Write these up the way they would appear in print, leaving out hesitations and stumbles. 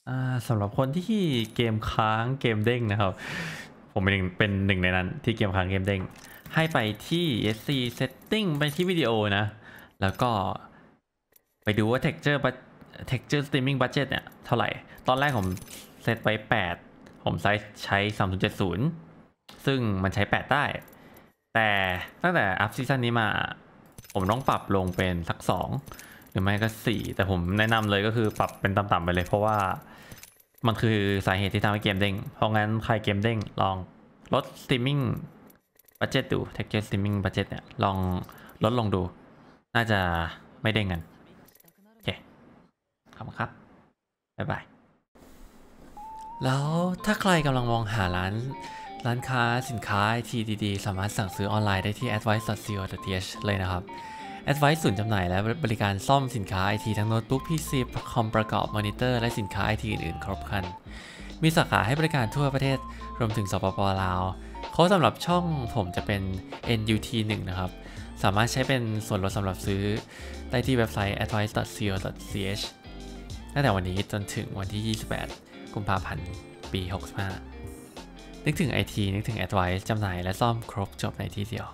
สำหรับคนที่เกมค้างเกมเด้งนะครับผมเป็นหนึ่งในนั้นที่เกมค้างเกมเด้งให้ไปที่ SC Setting ไปที่วิดีโอนะแล้วก็ไปดูว่า Texture Streaming Budget เนี่ยเท่าไหร่ตอนแรกผมเซตไว้8ผมใช้ 3070 ซึ่งมันใช้8ได้แต่ตั้งแต่อัพซีซั่นนี้มาผมต้องปรับลงเป็นสัก2หรือไม่ก็4แต่ผมแนะนำเลยก็คือปรับเป็นต่ำๆไปเลยเพราะว่ามันคือสาเหตุที่ทำให้เกมเด้งเพราะงั้นใครเกมเด้งลองลด streaming budget ดู texture streaming budget เนี่ยลองลดลงดูน่าจะไม่เด้งกันโอเคขอบคุณครับบ๊ายบายแล้วถ้าใครกำลังมองหาร้านค้าสินค้า IT ดีๆสามารถสั่งซื้อออนไลน์ได้ที่ advice.co.th เลยนะครับ Advice ศูนย์จำหน่ายและบริการซ่อมสินค้า IT ทั้งโน้ตบุ๊ก PC คอมประกอบมอนิเตอร์และสินค้า IT อื่นๆครบครันมีสาขาให้บริการทั่วประเทศรวมถึงสปป.ลาวโค้ดสำหรับช่องผมจะเป็น NUT1 นะครับสามารถใช้เป็นส่วนลดสำหรับซื้อได้ที่เว็บไซต์ advice.co.th ตั้งแต่วันนี้จนถึงวันที่28กุมภาพันธ์ปี 65นึกถึง IT นึกถึง Advice จำหน่ายและซ่อมครบจบในที่เดียว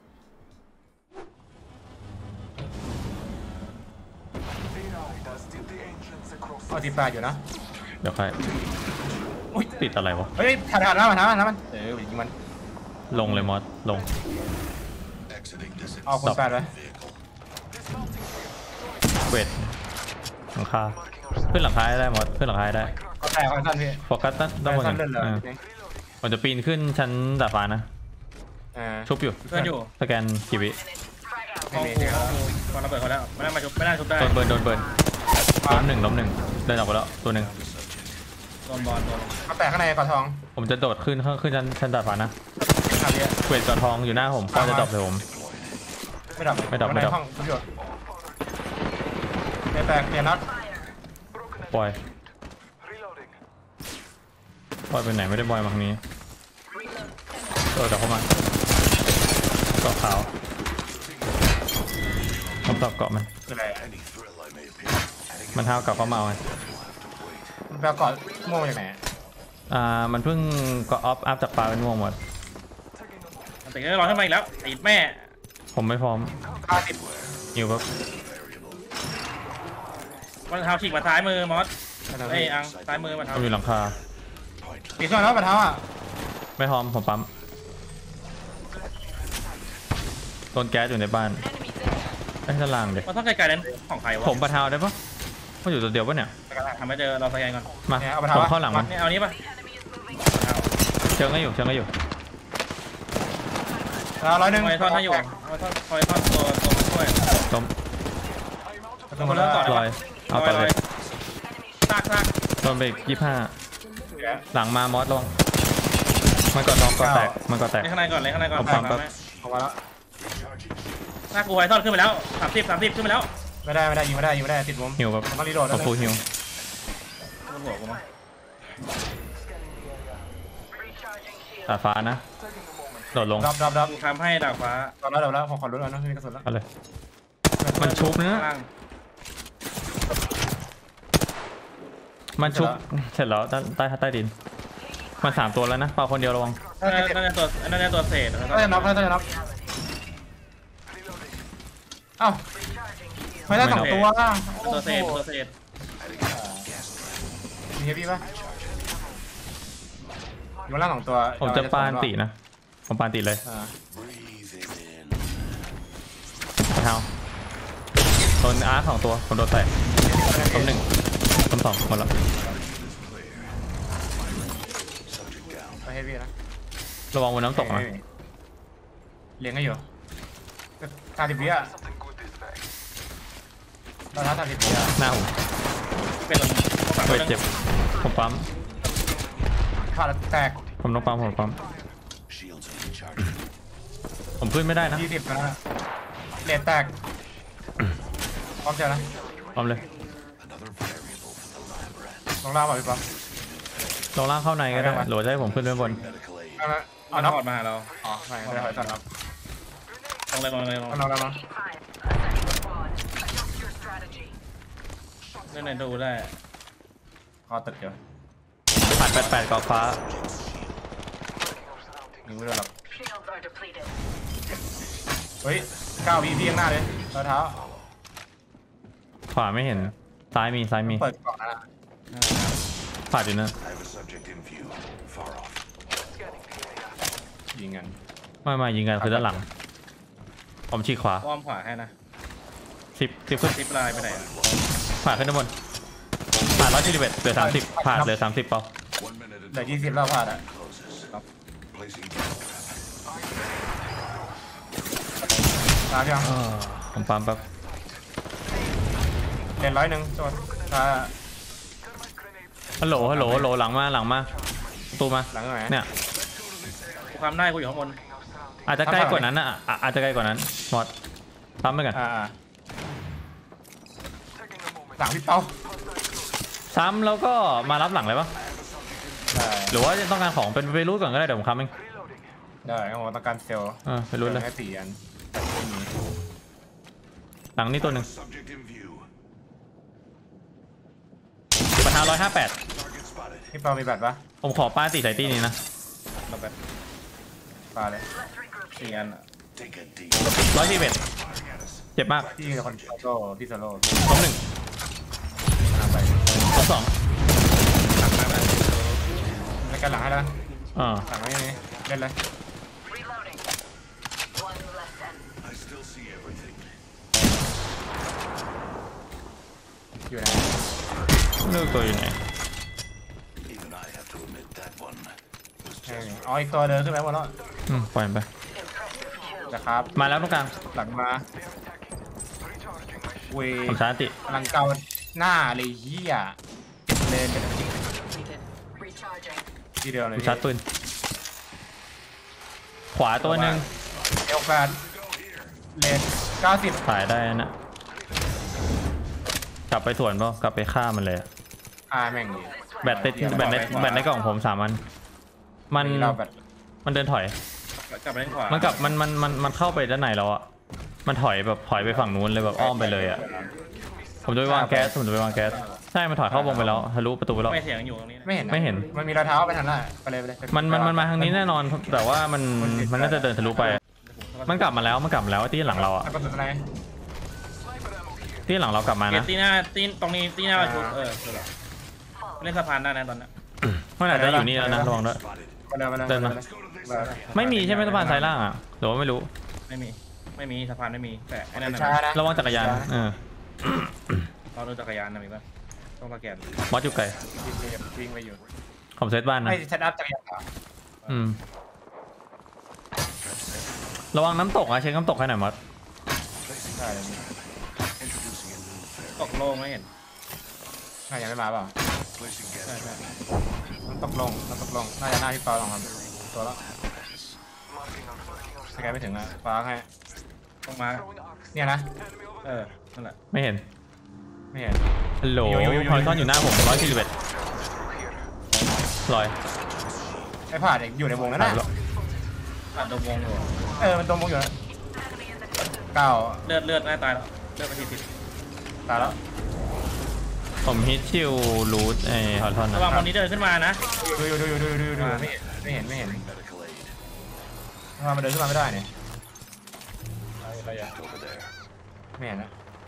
เอาติดปลาอยู่นะเดี๋ยวค่อยติดอะไรวะเฮ้ยถ่ายมันยิงมันลงเลยมอสลงเอาคนแปดไว้เวทหลังคาขึ้นหลังคาได้มอสขึ้นหลังคาได้ก็แต่คอนสั้นพี่โฟกัสด้านบนผมจะปีนขึ้นชั้นดาดฟ้านะชุบอยู่สแกนกีวิตอนระเบิดเขาแล้วไม่ได้ชุบได้โดนเบิร์นล้มหนึ่งเดินออกไปแล้วตัวหนึ่งโดนบอลเขาแตกข้างในก่อนทองผมจะโดดขึ้นชั้นดาดฟ้านะเวทก่อนทองอยู่หน้าผมก็จะดรอปเลยผมไม่ดับห้องประโยชน์แตกเนี่ยนัดปล่อยไปไหนไม่ได้บอยมาทางนี้เดี๋ยวเข้ามาเกาะขาวผมตอบเกาะมันเท้ากับเขาเมาไงมันแปลเกาะม่วงจากไหนมันเพิ่งเกาะอัพจากปลาเป็นม่วงหมดแต่ก็รอขึ้นมาอีกแล้วติดแม่ผมไม่พร้อมอยู่ครับมันเท้าฉีกมาท้ายมือมอสไอ้อังท้ายมือมันเท้าอยู่หลังคาปีกขึ้นแล้วมันเท้าไม่พร้อมผมปั๊มโดนแก๊สอยู่ในบ้านไอ้ชั้นล่างเด็กมันต้องไกลๆนั้นของใครวะผมปะเท้าได้ปะมันอยู่ตัวเดียวปะเนี่ยทำไม่เจอเราสแกนก่อนมาผมเข้าหลังมันเอานี้ปะเชิงก็อยู่ 100คอยทอดให้อยู่คอยทอดตัวช่วยล้มลอยเอาต่อเลยซากโดนไป25หลังมามอสลงมันก่อนทองก่อนแตกข้างในก่อนผมปั๊มปั๊บออกมาแล้วหน้ากูไอ้ทอดขึ้นไปแล้ว30ขึ้นไปแล้วไม่ได้ยิงไม่ได้ติดมุมหิวแบบต้องรีโหลดฟูหิวหัวกูมั้งดาดฟ้านะโดดลงดับทำให้ดาดฟ้าตอนแล้วผมขอลุ้นแล้วนะมีกระสุนแล้วเอาเลยมันชุบเนื้อมันชุบเสร็จแล้วใต้ดินมัน3ตัวแล้วนะเปล่าคนเดียวระวังน่าจะตัวเศษน่าจะน็อกเอ้าไม่ได้2ตัวตัวเศษมีเฮฟวี่ป่ะอยู่ล่าง2ตัวผมจะปานตีนะผมปานตีเลยเท้าโดนอาร์2ตัวผมโดนแตะล้ม1ล้ม2หมดแล้วเฮฟวี่นะระวังบนน้ำตกนะเลี้ยงให้อยู่30 วิอ่ะตอนนั้น30 วิอ่ะหน้าผมเจ็บผมปั๊มขาดแตกผมต้องปั๊มผมขึ้นไม่ได้นะ 20นะเลดแตกพร้อมเจอนะพร้อมเลยลงล่างป่ะพี่ปั๊มลงล่างเข้าในก็ได้หรือจะให้ผมขึ้นไปบนเอาน็อตมาเราอ๋อไม่ได้ถอยตัดน็อตลงเลยเล่นไหนดูได้คอตึกเดียวผ่าน88กอกฟ้ายิงไม่โดนหรอกเฮ้ย9 วิพี่ข้างหน้าเลยเท้าขวาไม่เห็นซ้ายมีเปิดกล่องนะผ่านอยู่นะยิงกันไม่ยิงกันคือด้านหลังผมฉีกขวาอ้อมขวาให้นะ 10ขึ้นซิปลายไปไหนผ่านขึ้นด้านบนผ่าน141เหลือ30ผ่านเหลือ30เปล่าเหลือ20แล้วพลาดอ่ะตามยังผมปั๊มแป๊บเล่น100ตัวตาฮัลโหลหลังมาตูมาหลังไหนเนี่ยความได้กูอยู่ข้างบนอาจจะใกล้กว่านั้นนะอาจจะใกล้กว่านั้นมอดปั๊มไปกันหลังพี่เป้าซ้ำแล้วก็มารับหลังเลยปะได้หรือว่าจะต้องการของเป็นไปรูดก่อนก็ได้เดี๋ยวผมค้ำเองได้ผมต้องการเซลล์ไปรูดเลยแค่4 อันหลังนี่ตัวหนึ่งปัญหา158 พี่เป้ามีแบตปะผมขอป้าตีใส่ตีนี้นะเราแบตปลาเลย4 อัน 141เจ็บมากพี่คนโซ่พี่โซโล่ล้ม1 ไปล้ม2 ในการหลังให้แล้วอ่าหลังไม่มีเล่นเลยอยู่ไหนเลือกตัวอยู่ไหนอ๋ออีกตัวเดินขึ้นไปหมดแล้วปล่อยมันไปนะครับมาแล้วตรงกลางหลังมาเวผมชาร์จติหลังเก่าหน้าเลยเฮียเลนที่เดียวเลยผมชาร์จปืนขวาตัวหนึ่งเอลแฟนเลน90 ถ่ายได้นะกลับไปสวนป่ะกลับไปฆ่ามันเลยแม่งดีแบตติดแบตในกล่องผม3 อันมันเดินถอยกลับไปเล่นขวามันกลับมันเข้าไปด้านในแล้วอะมันถอยไปฝั่งนู้นเลยแบบอ้อมไปเลยอะผมจะไปวางแก๊สใช่มันถอยเข้าวงไปแล้วทะลุประตูไปแล้วไม่เสียงอยู่ตรงนี้ไม่เห็นมันมีรอยเท้าไปทางนั้นไปเลยมันมาทางนี้แน่นอนแต่ว่ามันน่าจะเดินทะลุไปมันกลับมาแล้วที่หลังเราอะที่หลังเรากลับมานะตีหน้าตรงนี้ตีหน้าชุดเล่นสะพานได้นะตอนนั้นมันอาจจะอยู่นี่แล้วนะระวังด้วยเดินมาไม่มีใช่ไหมสะพานซ้ายล่างอะหรือว่าไม่รู้ไม่มีสะพานไม่มีแต่ไอ้นั่นระวังจักรยานเราดูจักรยานนะมีป่ะต้องสแกนมอสอยู่ไกลวิ่งไปอยู่ผมเซตบ้านนะไม่เซตอัพจักรยานระวังน้ำตกอะเช็คน้ำตกให้หน่อยมอสตกลงไม่เห็นยังไม่มาเปล่าใช่มันตกลงน่าจะหน้าพี่ปอลองทำตัวแล้วสแกนไม่ถึงอ่ะฟ้าให้ต้องมาเนี่ยนะนั่นแหละไม่เห็น ฮัลโหลอยู่พอยซ่อนอยู่หน้าผม141ลอยไอ้ผ่าเด็กอยู่ในวงนั้นน่ะผ่าตรงวงอยู่มันตรงวงอยู่นะ9เลือดน่าตายแล้วเลือดไปที10ตายแล้วผมฮิตชิลรูทไอ้ฮอลทอนนะระวังคนนี้เดินขึ้นมานะดูไม่เห็นทำไมมันเดินขึ้นมาไม่ได้เนี่ยไม่เห็นนะ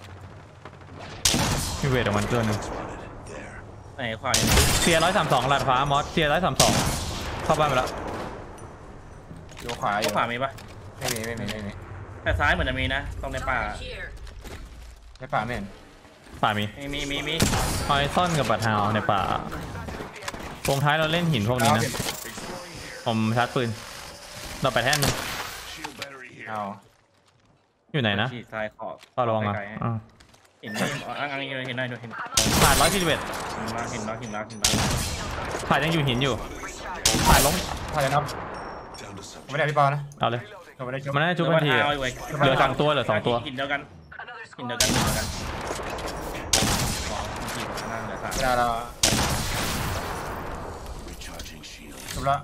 มีเวทออกมันตัวหนึ่งไหนขวาเซีย132หลัดฟ้ามอสเซีย132เข้าบ้านไปแล้วดูขวามีปะไม่มีแต่ซ้ายเหมือนจะมีนะตรงในป่าไม่เห็นป่ามีฮอยซ่อนกับบัตรฮาวในป่าตรงท้ายเราเล่นหินพวกนี้นะผมชาร์จปืนเราไปแท่นนึงอยู่ไหนนะซ้ายขอบต่อระวังอ่ะเห็นได้ดูผ่าน141 เห็นผ่านยังอยู่หินอยู่ผ่านล้มเลยครับไม่ได้พี่ปอนะเอาเลยมันน่าจะจุ๊บทันทีเหลือ2 ตัวหินเดียวกันเวลาเราจบแล้ว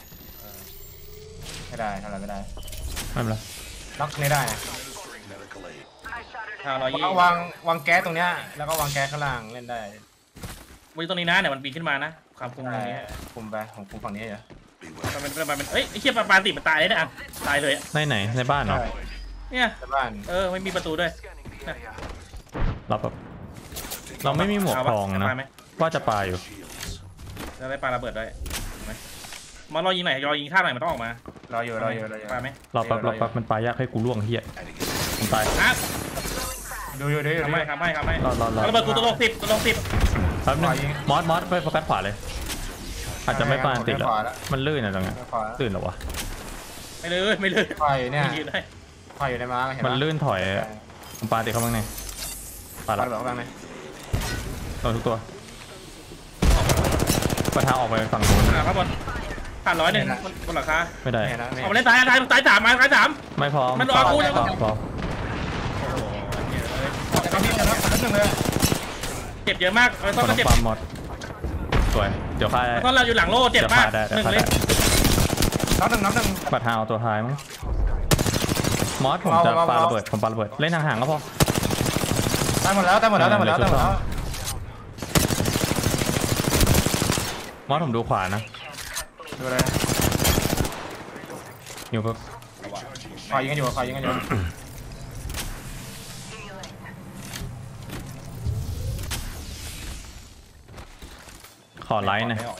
ไม่ได้ทำอะไรไม่ได้ล็อกไม่ได้วางแก๊สตรงเนี้ยแล้วก็วางแก๊สข้างล่างเล่นได้วันนี้ตรงนี้นะเดี๋ยวมันปีนขึ้นมานะความคุมตรงนี้คุมไปของคุมฝั่งนี้เหรอมันเอ้ยไอ้เชี่ยปลาติดมันตายเลยนะตายเลยไหนในบ้านเหรอเนี่ยในบ้านไม่มีประตูด้วยเราแบบเราไม่มีหมวกทองนะว่าจะปาอยู่จะได้ปาระเบิดได้มารอยิงไหนรอยิงท่าไหนมันต้องออกมารออยู่ปาไหมเราแป๊บมันปายากให้กูล่วงเฮียผมตายดูอยู่ทำให้รอระเบิดกูตัวลง10 แป๊บนึงมอสไปโฟกัสขวาเลยอาจจะไม่ปาติดแล้วมันลื่นอะตรงนี้ลื่นหรอวะไม่ลื่นไฟเนี่ยยืนได้ไฟอยู่ในม้าเห็นไหมมันลื่นถอยผมปาติดเข้าบ้างไงปาละแบบบ้างไหมโดนทุกตัวประทางออกไปฝั่งนู้นข้างบนผ่าน100บนหลังคาไม่ได้เอาเล่นตาย3 ไม่พอมันรอกูนะพอแต่ก็พี่ชนะ1เลยเจ็บเยอะมากต้นก็เจ็บปั๊มหมดสวยเดี๋ยวค่ายต้นเราอยู่หลังโล่เจ็บมาก1เลยน้ำหนึ่งประทางเอาตัวท้ายมั้งมอสผมจะปาระเบิดผมปาระเบิดเล่นห่างๆก็พอตายหมดแล้วมอสผมดูขวานะดูเลยอยู่ปุ๊บไฟยิงกันอยู่ขอไลน์หน่อย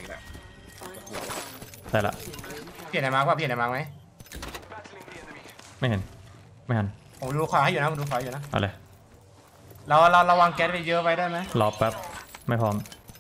ได้ละเปลี่ยนไหนมาร์กไหมไม่เห็นไม่ทันผมดูขวาให้อยู่นะผมดูขวาอยู่นะเอาเลยเราวางแก๊สไปเยอะไปได้ไหมรอแป๊บไม่พร้อม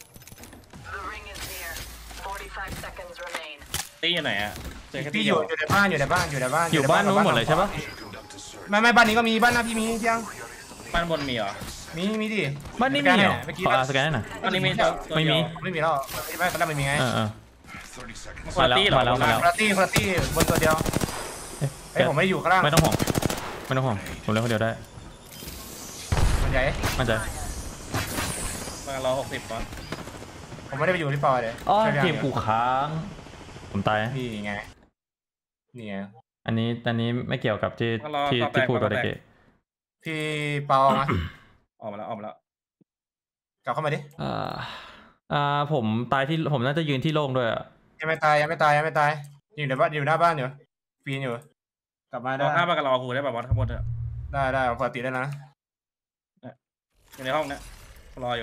ตีอยู่ไหนอ่ะพี่อยู่ในบ้านอยู่บ้านนู้นหมดเลยใช่ปะไม่บ้านนี้ก็มีบ้านหน้าพี่มียังบ้านบนมีเหรอมีดิบ้านนี้มีเหรอขอสแกนหน่อยบ้านนี้มีไม่มีแล้วไม่ตอนแรกไม่มีไงคนละตี้หรอมาแล้วคนละตี้บนตัวเดียวผมไม่ได้อยู่ข้างล่างไม่ต้องห่วงผมเล่นคนเดียวได้มันใหญ่มั่นใจมา160ก่อนผมไม่ได้ไปอยู่ที่ปอเลยอ๋อเกมกูค้างผมตายนี่ไงอันนี้ไม่เกี่ยวกับที่พูดตัวเด็กพี่ปอมาออกมาแล้วกลับเข้ามาดิผมตายที่ผมน่าจะยืนที่โล่งด้วยอ่ะยังไม่ตายอยู่ในบ้านอยู่หน้าบ้านอยู่ฟีนอยู่กลับมาได้ข้ามากระรอกูได้แบบว่าทั้งหมดเถอะได้ปกติได้นะอยู่ในห้องเนี้ยรออยู่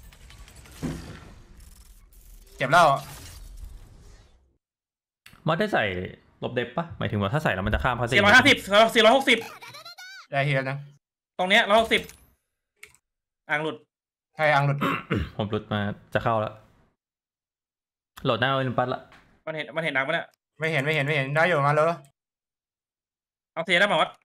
เจ็บแล้วมอสได้ใส่ลบเด็บปะหมายถึงว่าถ้าใส่แล้วมันจะข้ามพาสซี 450 460 ได้เฮียนะตรงเนี้ย160อ่างหลุดใช่อ่างหลุดผมหลุดมาจะเข้าแล้วโหลดหน้าโอลิมปัสละมันเห็นดังปะเนี่ยไม่เห็นได้อยู่มาเลยเอาเทียได้ไหมวะ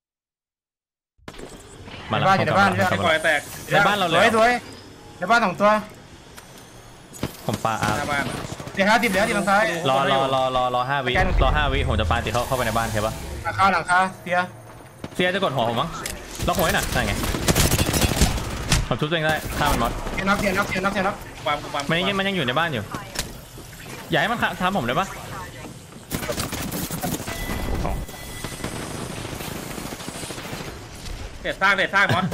ในบ้านในแตกในบ้านเราเลยสวยในบ้าน2ตัวผมปาอาร์เดี๋ยว10แล้วที่ทางซ้ายรอ5 วิผมจะปาติเข้าไปในบ้านใช่ปะหลังคาเสียจะกดหัวผมมั้งล็อกหัวให้หน่อยได้ไงผมชุบตัวเองได้ฆ่ามันมอสเทียน็อกมันยังอยู่ในบ้านอยู่อย่าให้มันทำผมเลยปะเด็ดสร้างมอส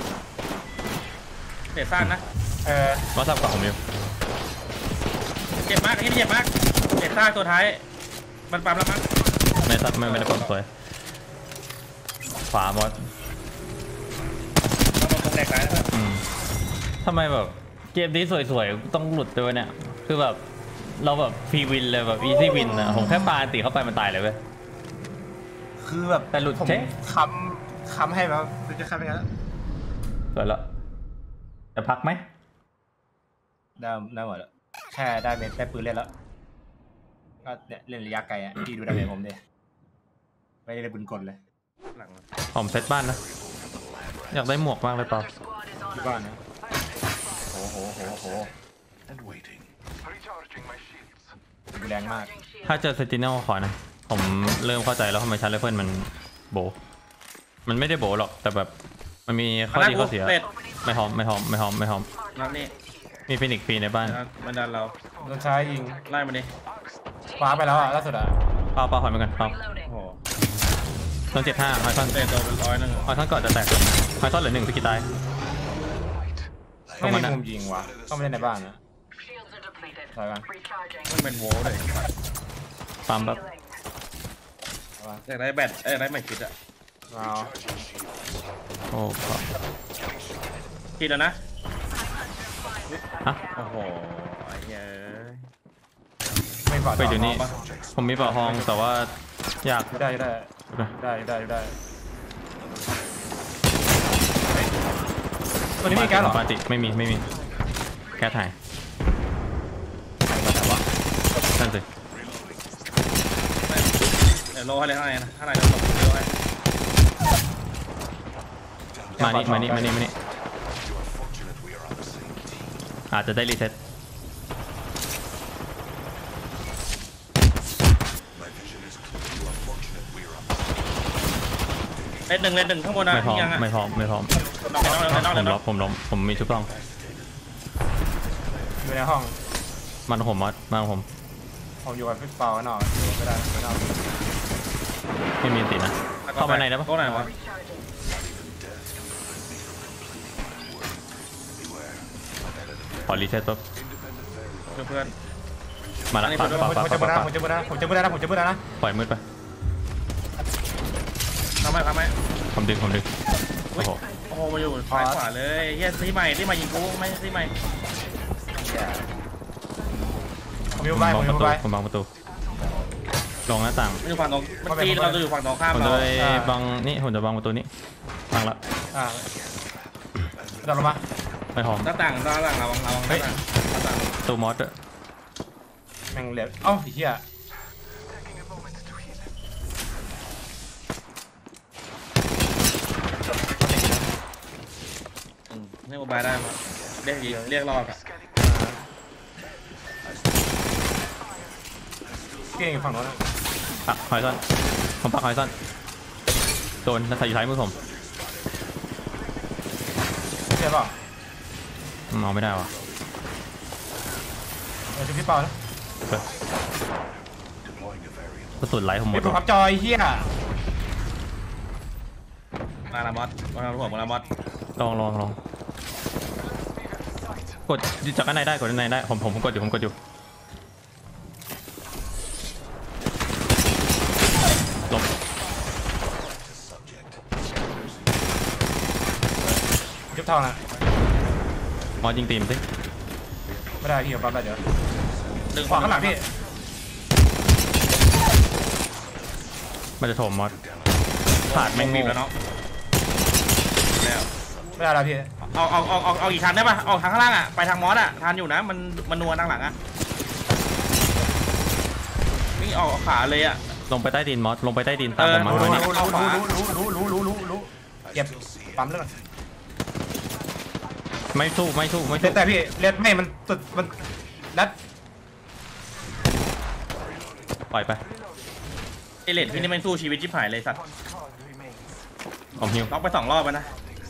เด็ดสร้างนะมอสสับกล่องผมอยู่เจ็บมากเด็ดสร้างตัวท้ายมันปั๊มแล้วมั้งไม่ได้ปั๊มสวยขวามอสแตกแล้วทำไมแบบเกมนี้สวยๆต้องหลุดด้วยเนี่ยคือแบบเราแบบฟรีวินเลยแบบอีซี่วินนะผมแค่ปาตีเข้าไปมันตายเลยเว้ยคือแบบแต่หลุดเช็คคำให้แบบจะคำยังไงแล้วสวยแล้วจะพักไหมได้หมดแล้วแค่ได้ปืนเล่นแล้วก็เล่นระยะไกลอ่ะพี่ดูดาเมจผมดิไม่ได้ปืนกลเลยผมเซตบ้านนะอยากได้หมวกมากเลยเปล่าที่บ้านนะโอ้โหแรงมากถ้าเจอเซนติเนลขอนะผมเริ่มเข้าใจแล้วทำไมชาร์เลเฟิลมันโบมันไม่ได้โบหรอกแต่แบบมันมีข้อดีข้อเสียไม่หอมมีฟินิกฟรีในบ้านมันดันเราโดนใช้ยิงไล่มันดิฟ้าไปแล้วอ่ะล่าสุดอ่ะเปล่าหอยเหมือนกันเปล่าโดน75หอยท่อนเตะตัวเป็น100นึงหอยท่อนก่อนจะแตกหอยท่อนเหลือ1สกิลตายไม่มีมุมยิงวะต้องไม่ได้ในบ้านนะถอยกันมันเป็นโว้เลยปั๊มแบบอยากได้แบตอยากได้แมทคิดอะเอาโอ้ครับคิดแล้วนะฮะโอ้โหไอ้เหี้ยไม่ปลอดไปเดี๋ยวนี้ผมมีเป่าทองแต่ว่าอยากได้ตัวนี้มีแก๊สเหรอปกติไม่มีแก๊สถ่ายนั่นสิเดี๋ยวโลให้เลยข้างในนะข้างในเราโลให้มานี่อาจจะได้รีเซ็ตเล่นหนึ่งข้างบนนะไม่พร้อมยังอะไม่พร้อม ผมล้มผมมีชุบต้องอยู่ในห้องมันผมมาผมผมอยู่กับพี่เปาหน่อยไม่ได้ไม่ได้ไม่มีตินะเข้าไปในได้ปะโต๊ะไหนวะขอรีเซ็ตปุ๊บเพื่อนมาละปัดผมจะมืดนะผมจะมืดนะปล่อยมืดไปทำไมผมดึงโอ้โหโอ้โหมาอยู่ซ้ายขวาเลยเฮียที่ใหม่ยิงกูไม่ที่ใหม่ผมอยู่ใบผมอยู่ใบผมบังประตูลงหน้าต่างมันอยู่ฝั่งตรงมันตีเราจะอยู่ฝั่งตรงข้ามผมเราจะบังนี่ผมจะบังประตูนี้บังละดันลงมาไม่พร้อมหน้าต่างระวังหน้าต่างตัวมอสด้วยแม่งเหลือเอ้าไอ้เหี้ยนี่โมบายได้มาเรียกรอบอะเก่งฝั่งโน้นปักหอยซ่อนผมปักหอยซ่อนโดนใส่อยู่ท้ายมือผมใช่ป่ะเอาไม่ได้วะเดี๋ยวพี่เปานะกระสุนไหลผมหมดพี่พับจอยเหี้ยมาละมอสมาละมอสลองกดจากด้านในได้กดด้านในได้ผมกดอยู่ลบยุบเท่านะมอสยิงตีมสิไม่ได้พี่ปั๊บได้เดี๋ยวดึงขวาข้างหลังพี่มันจะโถมมอสขาดแม่งบีโง่บแล้วเนาะแล้วไม่ได้แล้วพี่เอาอีกชั้นได้ป่ะออกทางข้างล่างอะไปทางมอสอะทานอยู่นะมันนัวทางหลังอะนี่ออกขาเลยอะลงไปใต้ดินมอสลงไปใต้ดินตามผมมารู้นี่เก็บปั๊มเรื่องไม่สู้แต่พี่เล็ดไม่มันสุดมันนัดปล่อยไปไอเลดพี่นี่มันสู้ชีวิตชิบหายเลยสัตว์ผมฮิวล็อกไป2 รอบแล้วนะ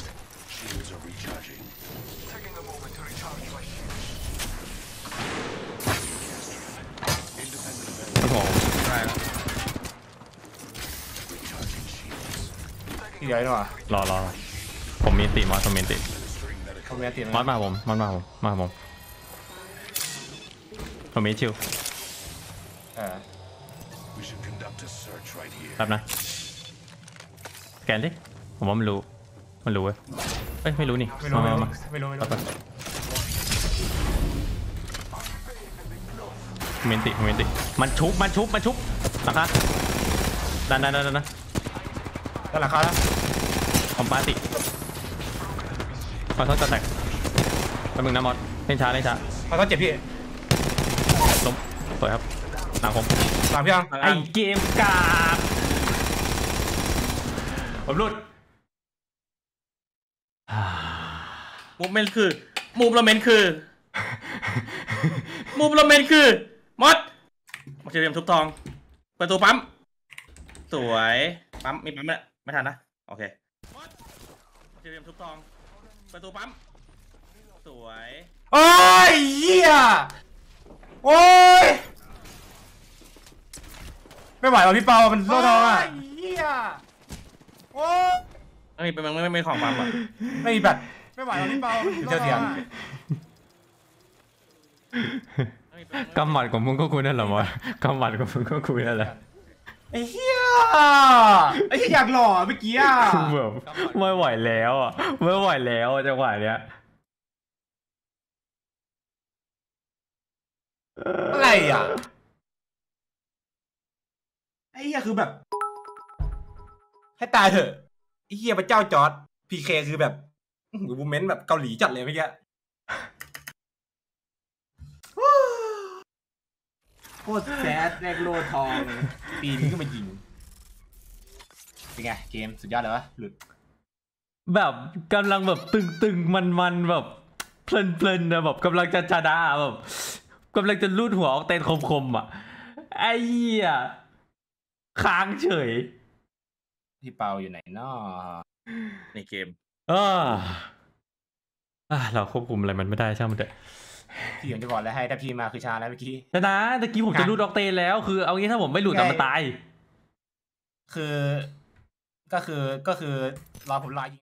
โอ้โหใช่แล้วที่ใหญ่หน่อยรอผมมีติมอสผมมีติผมมีตีนมอสมาผมผมมีชิวครับนะแกนดิผมว่ามันรู้เว้ยเอ้ยไม่รู้นี่มาไม่รู้เมนติมันชุบนะคะดันนะด้านหลังคาแล้วผมปาติมาต้องจะแตกแป๊บนึงนะมอสเล่นช้าเขาต้องเจ็บพี่ล้มสวยครับหลังผมหลังพี่ยังไอเกมกากผมรุดมูฟเมนต์คือมูฟละเมนต์คือมดมาเฉลี่ยมทุบทองประตูปั๊มสวยปั๊มมีปั๊มไม่ทันนะโอเคมาเฉลี่ยมทุบทองประตูปั๊มสวยโอ้ยเหี้ยโอ้ยไม่ไหวหรอพี่เปามันโลดท้องอ่ะเหี้ยโอ้ยไม่มีของปั๊มอ่ะไม่มีแบตไม่ไม่ไหวแล้วพี่เปาเจ้าเสียงกำหมัดของมึงก็คุยนั่นแหละมอกำหมัดของมึงก็คุยนั่นแหละไอ้เหี้ยอยากหล่อเมื่อกี้อ่ะแบบไม่ไหวแล้วอ่ะไม่ไหวแล้วจังหวะเนี้ยอะไรอ่ะไอ้เหี้ยคือแบบให้ตายเถอะไอ้เหี้ยพระเจ้าจอร์ดพีเคคือแบบบูมเมนต์แบบเกาหลีจัดเลยเมื่อกี้โคตรแซดแรกโลทองปีนี้ก็มายิงเป็นไงเกมสุดยอดเลยวะหลุดแบบกำลังแบบตึงมันแบบเพลินนะแบบกำลังจะชนะแบบกำลังจะลูดหัวออกเตนคมอ่ะไอ้เหี้ยค้างเฉยพี่เปาอยู่ไหนน้อในเกมเราควบคุมอะไรมันไม่ได้ช่างมันเถอะพี่ผมจะบอกแล้วให้ถ้าพี่มาคือชาแล้วเมื่อกี้ชนะตะกี้ผมจะลูดออกเตนแล้วคือเอางี้ถ้าผมไม่หลุดแต่มันตายก็คือรอผมรอยิง